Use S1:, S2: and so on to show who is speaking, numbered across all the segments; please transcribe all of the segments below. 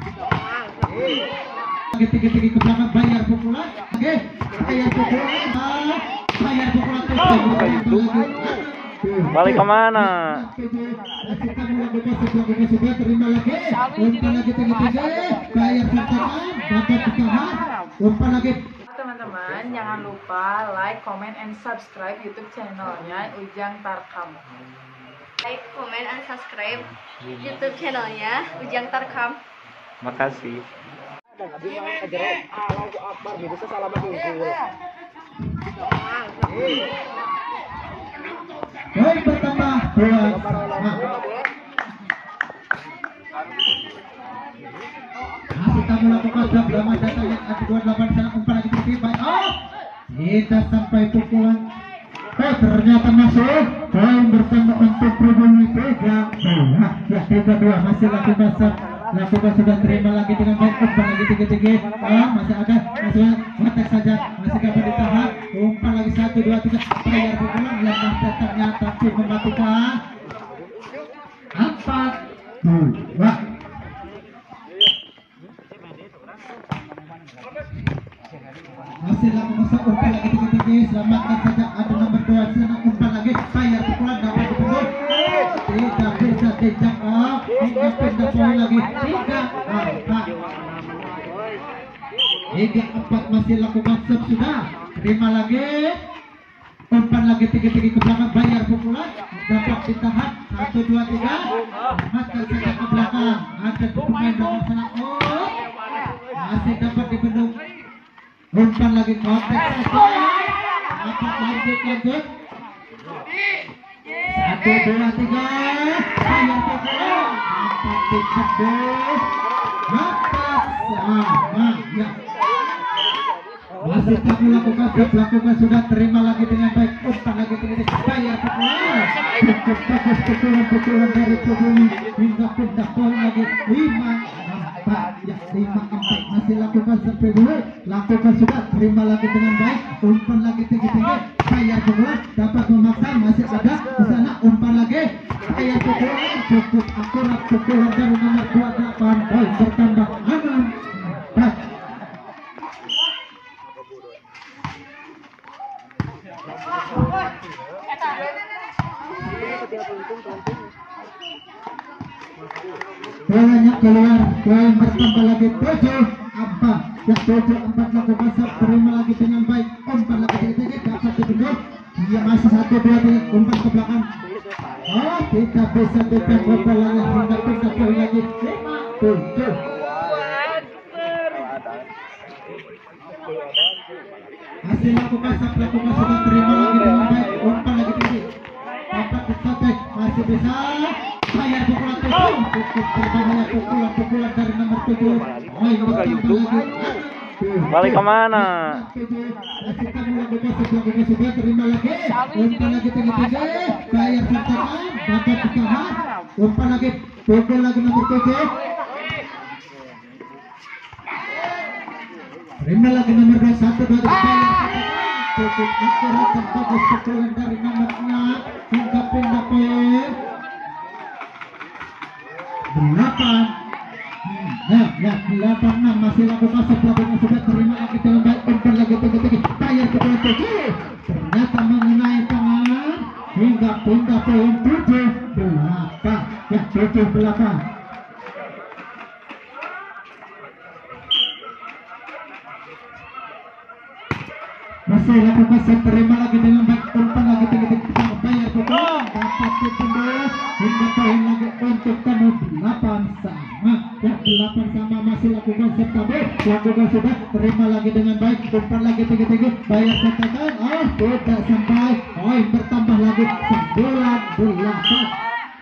S1: Tinggi-tinggi ke belakang, bayar pukulan. Oke, bayar pukulan. Bayar pukulan.
S2: Balik kemana?
S1: Terima lagi. Umpan lagi tinggi-tinggi. Bayar sertakan. Dapat ditahan. Umpan lagi.
S3: Teman-teman, jangan lupa like, comment, and subscribe YouTube channelnya Ujang Tarkam.
S4: Like, comment, and subscribe YouTube channelnya Ujang Tarkam.
S2: Makasih.
S1: Baik, bertambah 2. Masih tak melakukan drama datang yang ke-28 sana umpan lagi tertiba. Tidak sampai pukulan. Ternyata masuk. Poin bersama untuk Pribumi 3. Ya 3-2 masih lakukan sudah terima lagi dengan baik. Umpan lagi tinggi-tinggi. Masih ada, masih kontak saja, masih dapat ditahan. Umpan lagi 1, 2, 3. Bayar pukulan lemah datangnya tapi mematikan. 4-2. Masih lakukan umpan lagi tinggi-tinggi. Selamatkan saja, ada nomor 2 sana umpan lagi. Bayar pukulan dapat dipukul. Tidak bisa dijangkau. Hingga pindah poin lagi. 3-4 masih lakukan serve sudah. Terima lagi. Umpan lagi tinggi-tinggi ke belakang. Bayar pukulan dapat ditahan. 1, 2, 3. Selamatkan saja ke belakang. Ada pemain belakang sana. Masih dapat dibendung. Umpan lagi kontak saja. Dapat lanjut. 1, 2, 3. Bayar pukulan dapat dicebur. Ya. Masih tak melakukan sudah terima lagi dengan baik. Umpan lagi tinggi, bayar pukulan. Cukup bagus pukulan dari Pribumi hingga pindah poin lagi 5-4. Ya 5-4 masih lakukan sampai dulu. Lakukan sudah terima lagi dengan baik. Umpan lagi tinggi, bayar pukulan dapat memaksa. Masih ada di sana umpan lagi. Bayar pukulan cukup akurat pukulan dari nomor 28. Poin bertambah 6-4. Bolanya keluar, poin bertambah lagi 7-4. Ya 7-4 lakukan serve, terima lagi dengan baik. Umpan lagi tinggi-tinggi dapat dibendung. Dia masih 1, 2, 3 umpan ke belakang. Tidak bisa dijangkau bolanya hingga pindah poin lagi 5-7. Masih lakukan sudah terima lagi dengan baik. Umpan lagi tinggi dapat disobek, masih bisa bayar pukulan 7. Cukup berbahaya pukulan dari nomor 7.
S2: Balik kemana?
S1: Sudah terima lagi. Umpan lagi tinggi-tinggi. Bayar sertakan dapat ditahan. Umpan lagi pukul lagi nomor 7. Terima lagi nomor 2. 1, 2, 3. Cukup akurat dan bagus pukulan dari nomor 6 hingga pindah poin 8. Ya 8-6 masih lakukan sebelumnya sudah terima lagi dengan baik. Umpan lagi tinggi-tinggi. Bayar pukulan 7. Ternyata mengenai tangan hingga pindah poin 7-8. Ya 7-8. Masih lakukan set, terima lagi dengan baik. Umpan lagi tinggi-tinggi. Bayar pukulan dapat ditembus hingga poin lagi untuk kamu 8 sama. Ya 8 sama masih lakukan set kabel. Lakukan sudah terima lagi dengan baik. Umpan lagi tinggi-tinggi. Bayar sertakan. Tidak sampai. Poin bertambah lagi 9-8.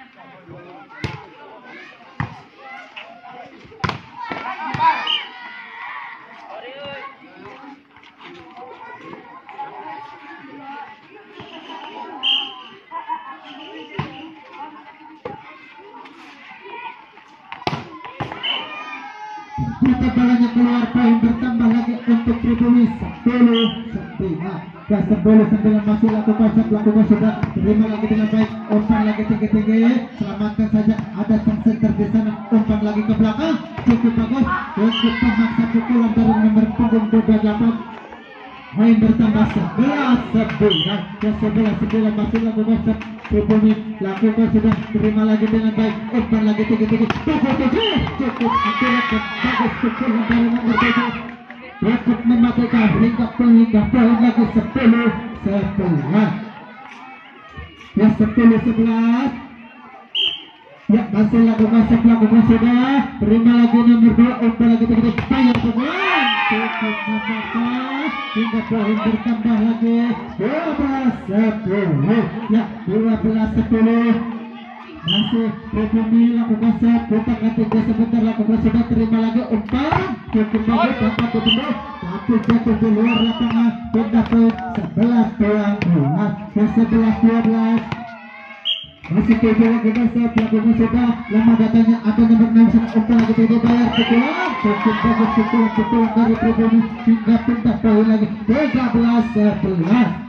S1: Kita balanya keluar, poin bertambah lagi untuk Pribumi 10-9. Ya 10-9 masih lakukan sudah terima lagi dengan baik. Umpan lagi tinggi-tinggi, selamatkan saja, ada sang center di sana. Umpan lagi ke belakang. cukup bagus untuk memaksa pukulan dari nomor punggung 28. Main bertambah 11-11. Ke 11-11 masih lakukan Pribumi lakukan sudah terima lagi dengan baik. Umpan lagi tinggi-tinggi. Cukup akurat dan bagus pukulan dari nomor 7. Cukup mematikan hingga poin lagi 10-11. Ya 10-11. Ya masih lakukan sudah terima lagi nomor 2. Umpan lagi tinggi-tinggi. Bayar pemain. Cukup mematikan hingga poin bertambah lagi 12-10. Ya 12-10. Masih Pribumi lakukan set. Putar ketiga sebentar lakukan sudah terima lagi umpan. Cukup bagus dapat ditembus tapi jatuh di luar lapangan. Pindah poin 11-12. Ke 11-12. Masih tujuh lagi dasar pelakunya sudah lama datanya atau nomor 6 sana umpan lagi tidak bayar pukulan. Cukup bagus pukulan dari Pribumi hingga pindah poin lagi 13-11.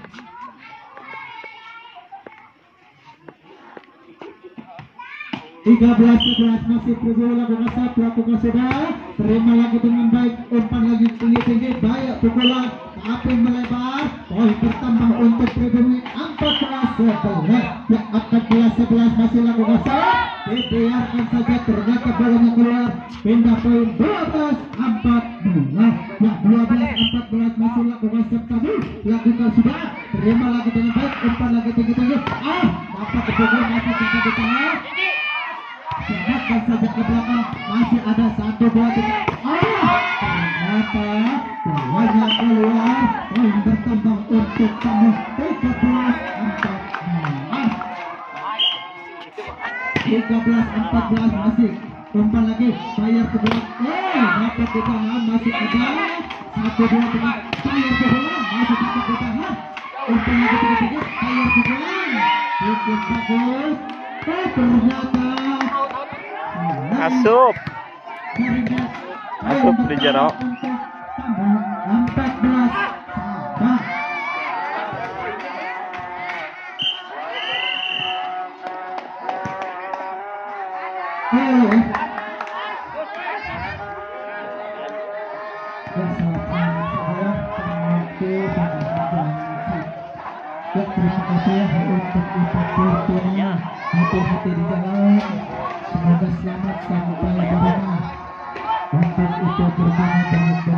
S1: 13-11 masih Pribumi lakukan set pelakunya sudah terima lagi dengan baik umpan lagi tinggi-tinggi banyak pukulan tapi melebar poin bertambah untuk Pribumi 14-11. Ya 14-11 masih lakukan set dibiarkan saja ternyata bolanya keluar pindah poin 12-14. Ya 12-14 masih lakukan set tadi lakukan sudah terima lagi dengan baik umpan lagi tinggi-tinggi dapat pukulan masih sampai di tengah. Serahkan saja ke belakang masih ada 1, 2, 3. Ternyata bolanya keluar poin bertambah untuk kamu 13-14 masih umpan lagi bayar ke belakang dapat di tangan masih ada 1, 2, 3 bayar ke belakang masih dapat di tangan umpan lagi tinggi-tinggi bayar ke belakang cukup bagus ternyata
S2: Asup di jero.
S1: 14 sama. Terima kasih untuk oportunnya. Hati-hati di jalan. Semoga selamat sampai di rumah. Untuk itu bersama dengan